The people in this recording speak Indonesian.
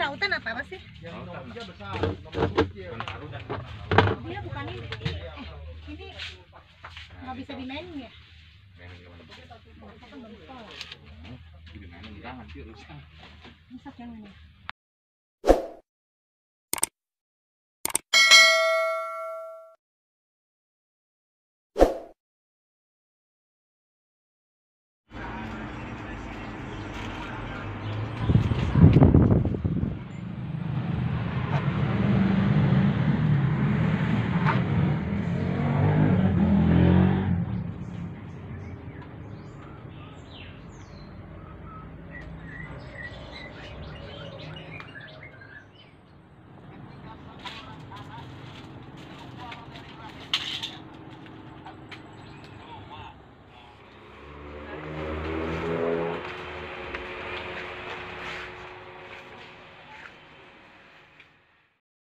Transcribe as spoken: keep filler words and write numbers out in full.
lautan apa apa sih? Yang nomor tiga besar, nomor kecil. Dia bukan ini. Eh, ini nggak bisa dimainin ya? Mereka kan belum sekolah. Gimana nih? Hancur. Rusak yang ini.